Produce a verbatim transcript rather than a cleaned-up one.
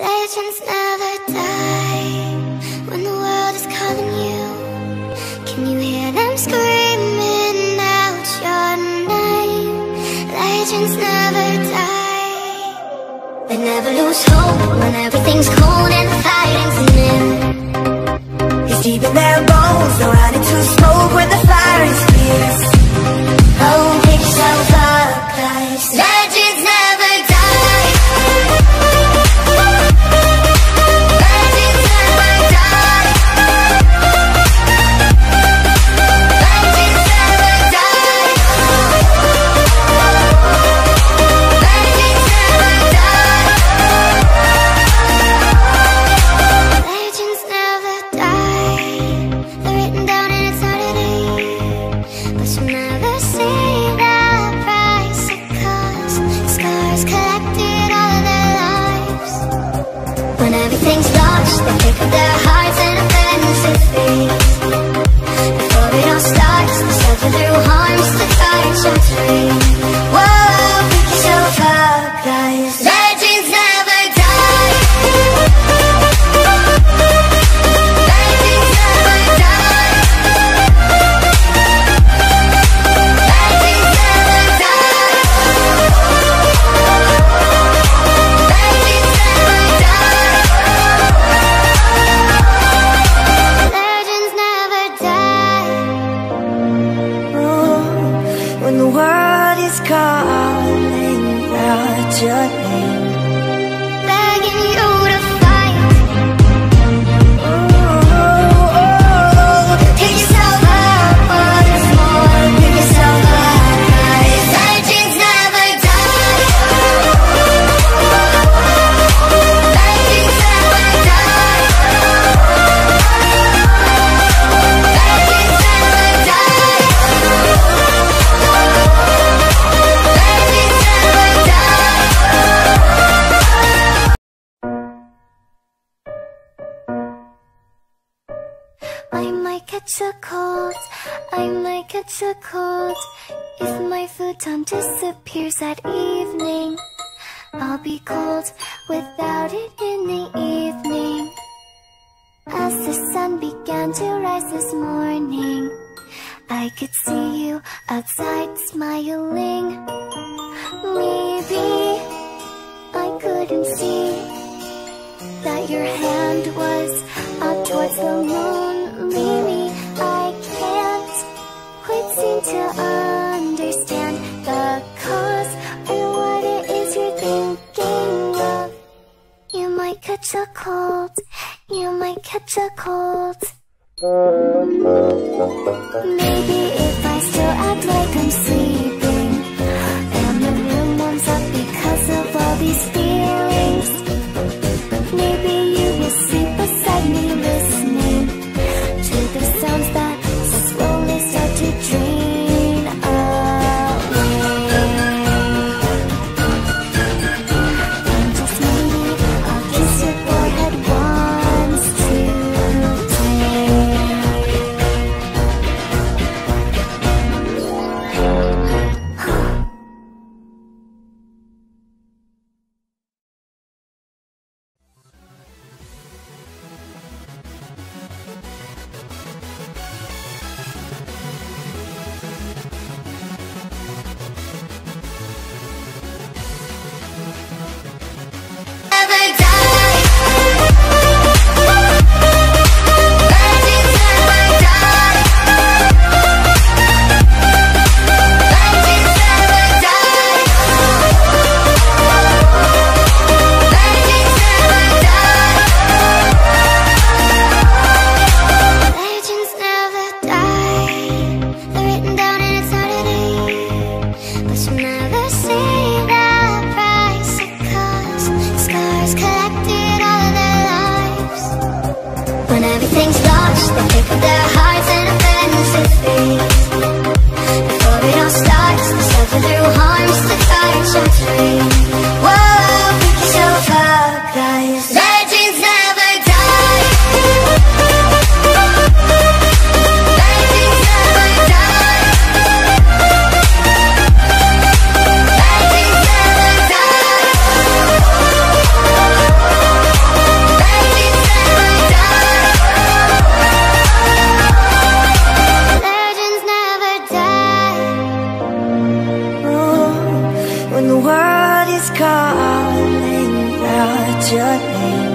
Legends never die when the world is calling you. Can you hear them screaming out your name? Legends never die. They never lose hope when everything's cold and the fighting's near. It's deep in their bones, they'll run into smoke when the fire is fierce. Oh, pick yourself up, guys. Legends never die. Legends never die. Legends never die. Legends never die. Legends never die. They're written down in eternity, but you'll never see the price it costs. Scars collected all of their lives. When everything's lost, they pick up their hearts and abandon their faith. Before it all starts, they suffer through harms to touch your tree. Whoa, pick yourself up, guys. Legends never die. Legends never die. Legends never die. Legends never die. Legends never die. Oh, when the world is calling out your name. Begging you to fight. Oh, oh, oh. Pick yourself up once more. Pick yourself up, guys. Legends never die. Legends never die. Legends never die. Legends never die. I might catch a cold, I might catch a cold. If my futon disappears at evening, I'll be cold without it in the evening. As the sun began to rise this morning, I could see you outside smiling. Maybe I couldn't see that your hand was out towards the moon. Maybe I can't quite seem to understand the cause or what it is you're thinking of. You might catch a cold, you might catch a cold. Maybe if I still act like I'm sleeping and the room warms up because of all these feelings, maybe you will sleep beside me listening to the sounds that slowly start to drain away. And just maybe I'll kiss your forehead once today. Never die. Legends never die. Legends never die. Legends never die. Legends never die. They're written down in eternity, but you'll never see the price it costs. Scars collected all of their lives. When everything's lost, they pick up their hearts and abandon their faith. Before it all starts, they suffer through harms to touch your tree. Whoa, pick yourself up, guys. Legends never die. Legends never die. Legends never die. your name.